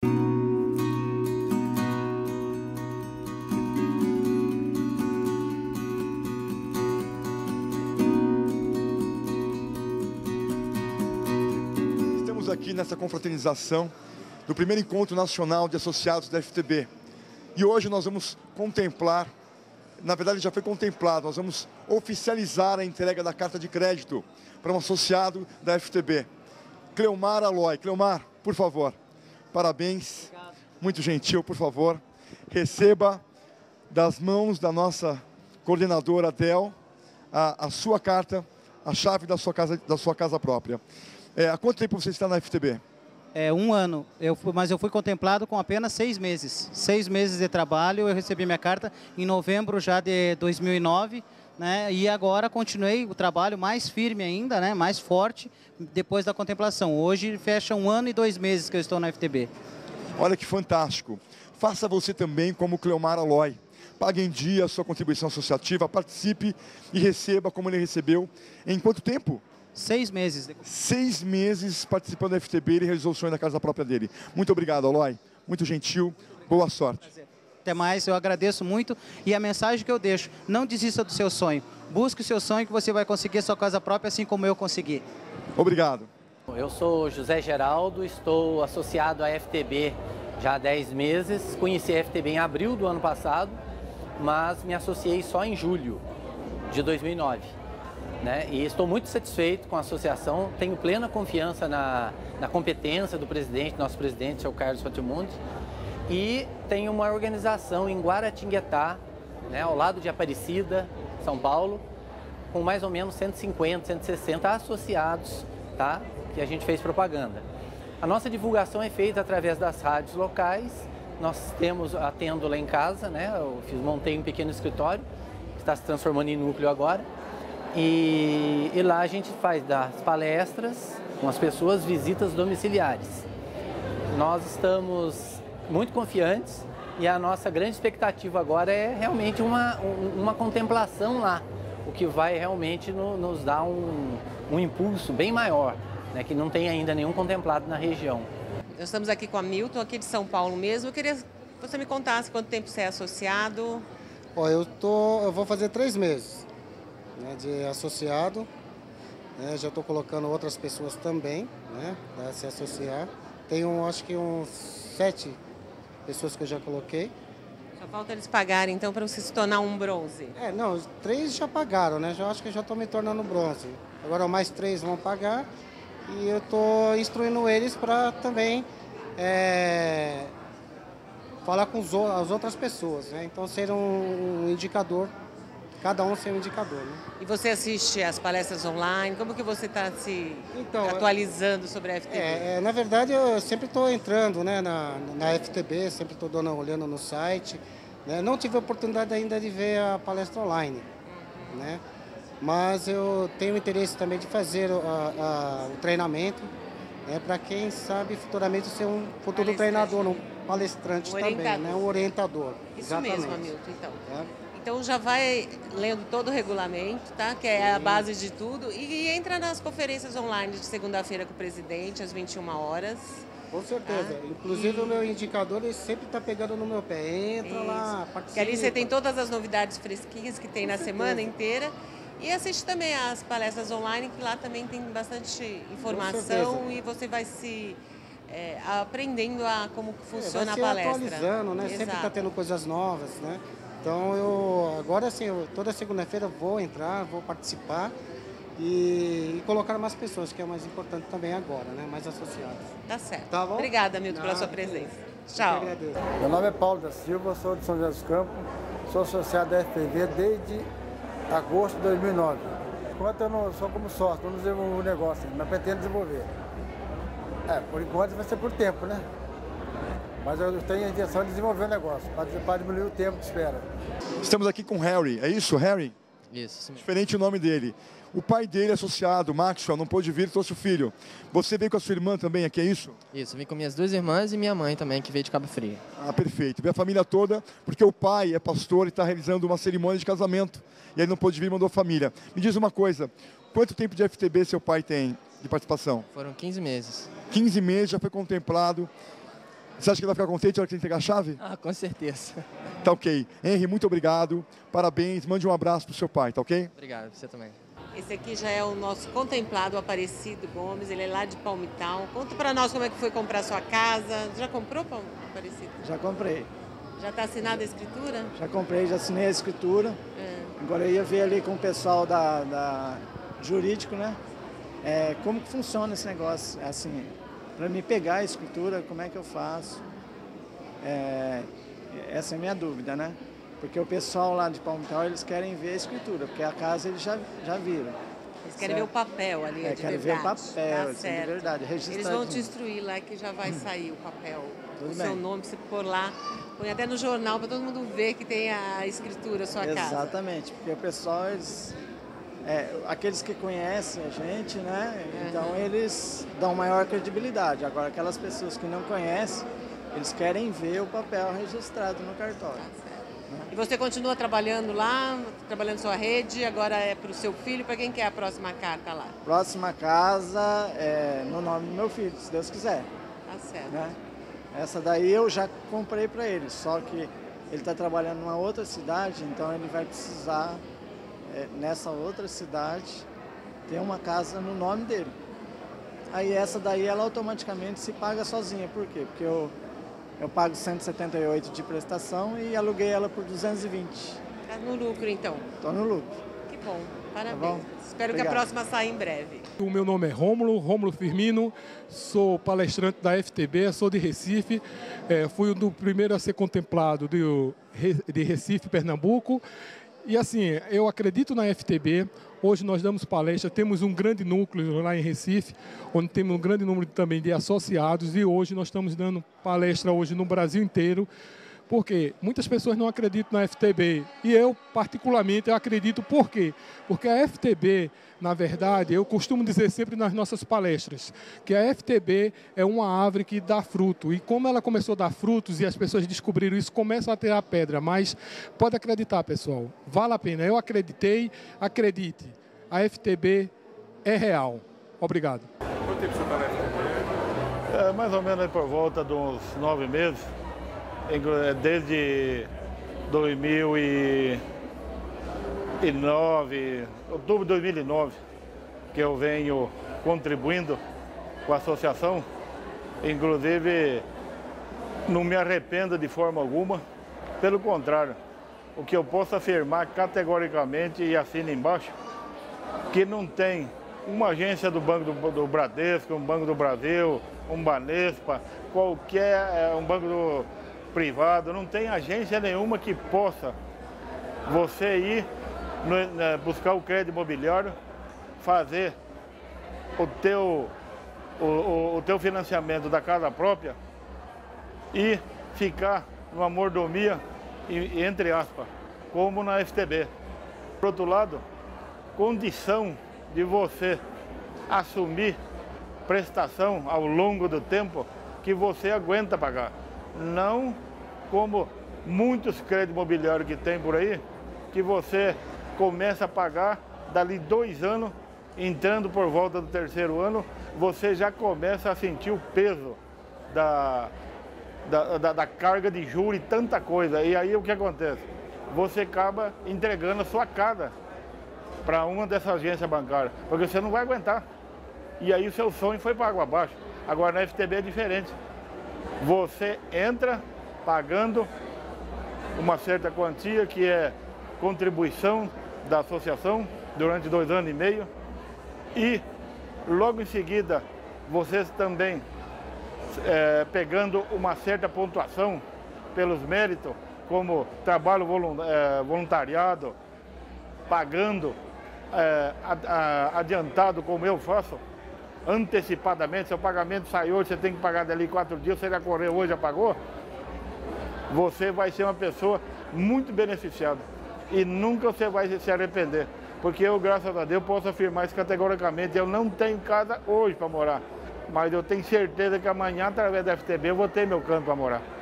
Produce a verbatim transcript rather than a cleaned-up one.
Estamos aqui nessa confraternização do primeiro encontro nacional de associados da F T B. E hoje nós vamos contemplar, na verdade já foi contemplado, nós vamos oficializar a entrega da carta de crédito para um associado da F T B. Cleomar Aloy. Cleomar, por favor, parabéns. Obrigado. Muito gentil, por favor. Receba das mãos da nossa coordenadora Del a, a sua carta, a chave da sua casa, da sua casa própria. É, há quanto tempo você está na F T B? É um ano, eu fui, mas eu fui contemplado com apenas seis meses. Seis meses de trabalho, eu recebi minha carta em novembro já de dois mil e nove, né? E agora continuei o trabalho mais firme ainda, né? Mais forte, depois da contemplação. Hoje fecha um ano e dois meses que eu estou na F T B. Olha que fantástico. Faça você também como Cleomar Aloy. Pague em dia a sua contribuição associativa, participe e receba como ele recebeu. Em quanto tempo? Seis meses. Seis meses participando da F T B, ele realizou o sonho da casa própria dele. Muito obrigado, Aloy. Muito gentil. Boa sorte. Até mais, eu agradeço muito. E a mensagem que eu deixo, não desista do seu sonho. Busque o seu sonho que você vai conseguir a sua casa própria, assim como eu consegui. Obrigado. Eu sou José Geraldo, estou associado à F T B já há dez meses. Conheci a F T B em abril do ano passado, mas me associei só em julho de dois mil e nove. Né? E estou muito satisfeito com a associação, tenho plena confiança na, na competência do presidente, nosso presidente, seu Carlos Fatimundo, e tenho uma organização em Guaratinguetá, né, ao lado de Aparecida, São Paulo, com mais ou menos cento e cinquenta, cento e sessenta associados, tá, que a gente fez propaganda. A nossa divulgação é feita através das rádios locais, nós temos, atendo lá em casa, né, eu fiz, montei um pequeno escritório, que está se transformando em núcleo agora. E, e lá a gente faz das palestras com as pessoas, visitas domiciliares. Nós estamos muito confiantes e a nossa grande expectativa agora é realmente uma, uma contemplação lá, o que vai realmente no, nos dar um, um impulso bem maior, né, que não tem ainda nenhum contemplado na região. Nós estamos aqui com a Milton, aqui de São Paulo mesmo. Eu queria que você me contasse quanto tempo você é associado. Ó, eu, tô, eu vou fazer três meses. Né, de associado, né, já estou colocando outras pessoas também, né, para se associar. Tenho, acho que uns sete pessoas que eu já coloquei. Só falta eles pagarem, então, para você se tornar um bronze. É, não, os três já pagaram, né, já acho que já estou me tornando bronze. Agora mais três vão pagar e eu estou instruindo eles para também é, falar com os, as outras pessoas, né, então ser um, um indicador. Cada um ser um indicador, né? E você assiste as palestras online? Como que você está se então, atualizando sobre a F T B? É, é, na verdade, eu sempre estou entrando, né, na, na F T B, sempre estou olhando no site. Né? Não tive a oportunidade ainda de ver a palestra online, uhum. né? Mas eu tenho interesse também de fazer a, a, o treinamento, né, para quem sabe futuramente ser um futuro treinador, um palestrante também, né, um orientador. Isso Exatamente. mesmo, Hamilton, então. É. Então já vai lendo todo o regulamento, tá? Que é a base de tudo. E, e entra nas conferências online de segunda-feira com o presidente, às vinte e uma horas. Com certeza. Tá? Inclusive e... o meu indicador ele sempre está pegando no meu pé. Entra Isso. lá, participa. Que ali você tem todas as novidades fresquinhas que tem com na certeza. semana inteira. E assiste também as palestras online, que lá também tem bastante informação e você vai se é, aprendendo a como funciona é, vai se a palestra. atualizando, né? Exato. Sempre está tendo coisas novas, né? Então, eu agora sim, eu, toda segunda-feira vou entrar, vou participar e, e colocar mais pessoas, que é o mais importante também agora, né? Mais associados. Tá certo. Tá bom? Obrigada, Milton, pela sua presença. Tchau. Meu nome é Paulo da Silva, sou de São José dos Campos, sou associado da F T B desde agosto de dois mil e nove. Enquanto eu não sou como sócio, não desenvolvo o negócio, mas pretendo desenvolver. É, por enquanto vai ser por tempo, né? Mas eu tenho a intenção de desenvolver o negócio, para diminuir o tempo de espera. Estamos aqui com o Harry, é isso, Harry? Isso, sim. Diferente o nome dele. O pai dele, associado, Maxwell, não pôde vir, trouxe o filho. Você veio com a sua irmã também aqui, é isso? Isso, vim com minhas duas irmãs e minha mãe também, que veio de Cabo Frio. Ah, perfeito. Veio a família toda, porque o pai é pastor e está realizando uma cerimônia de casamento. E aí não pôde vir, mandou a família. Me diz uma coisa, quanto tempo de F T B seu pai tem de participação? Foram quinze meses. quinze meses, já foi contemplado. Você acha que ele vai ficar contente na hora que ele entregar a chave? Ah, com certeza. Tá ok. Henry, muito obrigado. Parabéns. Mande um abraço pro seu pai, tá ok? Obrigado, você também. Esse aqui já é o nosso contemplado Aparecido Gomes, ele é lá de Palmital. Conta para nós como é que foi comprar sua casa. Já comprou, Aparecido? Já comprei. Já está assinada a escritura? Já comprei, já assinei a escritura. É. Agora eu ia ver ali com o pessoal da, da jurídico, né? É, como que funciona esse negócio, assim, para me pegar a escritura, como é que eu faço? É, essa é a minha dúvida, né? Porque o pessoal lá de Palmital, eles querem ver a escritura, porque a casa eles já, já viram. Eles querem ver o papel ali, é, de querem verdade. ver o papel, tá assim, de verdade, Eles vão te instruir lá que já vai sair o papel, Tudo o bem. seu nome, se pôr lá, põe até no jornal para todo mundo ver que tem a escritura, a sua casa. Exatamente, porque o pessoal, eles, é, aqueles que conhecem a gente, né? Uhum. Então eles dão maior credibilidade. Agora, aquelas pessoas que não conhecem, eles querem ver o papel registrado no cartório. Tá certo. E você continua trabalhando lá, trabalhando sua rede, agora é para o seu filho, para quem que é a próxima carta lá? Próxima casa é no nome do meu filho, se Deus quiser. Tá certo. Né? Essa daí eu já comprei para ele, só que ele está trabalhando numa outra cidade, então ele vai precisar, é, nessa outra cidade, ter uma casa no nome dele. Aí essa daí ela automaticamente se paga sozinha, por quê? Porque eu, eu pago cento e setenta e oito de prestação e aluguei ela por duzentos e vinte. Tá no lucro então? Estou no lucro. Que bom, parabéns. Tá bom? Espero Obrigado. que a próxima saia em breve. O meu nome é Rômulo, Rômulo Firmino, sou palestrante da F T B, sou de Recife, é, fui o do primeiro a ser contemplado de, de Recife, Pernambuco. E assim, eu acredito na F T B, hoje nós damos palestra, temos um grande núcleo lá em Recife, onde temos um grande número também de associados e hoje nós estamos dando palestra hoje no Brasil inteiro, porque muitas pessoas não acreditam na F T B e eu, particularmente, eu acredito por quê? Porque a F T B, na verdade, eu costumo dizer sempre nas nossas palestras, que a F T B é uma árvore que dá fruto e como ela começou a dar frutos e as pessoas descobriram isso, começam a ter a pedra, mas pode acreditar, pessoal, vale a pena. Eu acreditei, acredite, a F T B é real. Obrigado. Quanto tempo você está na F T B? É, mais ou menos por volta de uns nove meses. Desde dois mil e nove, outubro de dois mil e nove, que eu venho contribuindo com a associação. Inclusive, não me arrependo de forma alguma. Pelo contrário, o que eu posso afirmar categoricamente e assino embaixo, que não tem uma agência do Banco do, do Bradesco, um Banco do Brasil, um Banespa, qualquer um banco do privado, não tem agência nenhuma que possa você ir no, né, buscar o crédito imobiliário, fazer o teu, o, o, o teu financiamento da casa própria e ficar numa mordomia, entre aspas, como na F T B. Por outro lado, condição de você assumir prestação ao longo do tempo que você aguenta pagar. Não como muitos créditos imobiliários que tem por aí, que você começa a pagar, dali dois anos, entrando por volta do terceiro ano, você já começa a sentir o peso da, da, da, da carga de juros e tanta coisa. E aí o que acontece? Você acaba entregando a sua casa para uma dessas agências bancárias, porque você não vai aguentar. E aí o seu sonho foi para água abaixo. Agora na F T B é diferente. Você entra pagando uma certa quantia que é contribuição da associação durante dois anos e meio e logo em seguida vocês também é, pegando uma certa pontuação pelos méritos, como trabalho voluntariado, pagando é, adiantado como eu faço, antecipadamente, seu pagamento sai hoje, você tem que pagar dali quatro dias, você já correu hoje, já pagou, você vai ser uma pessoa muito beneficiada e nunca você vai se arrepender, porque eu, graças a Deus, posso afirmar isso categoricamente, eu não tenho casa hoje para morar, mas eu tenho certeza que amanhã, através da F T B, eu vou ter meu canto para morar.